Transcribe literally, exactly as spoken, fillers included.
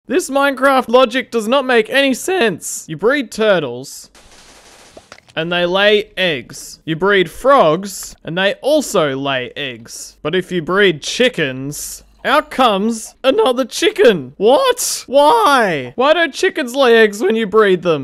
This Minecraft logic does not make any sense. You breed turtles, and they lay eggs. You breed frogs, and they also lay eggs. But if you breed chickens, out comes another chicken. What? Why? Why don't chickens lay eggs when you breed them?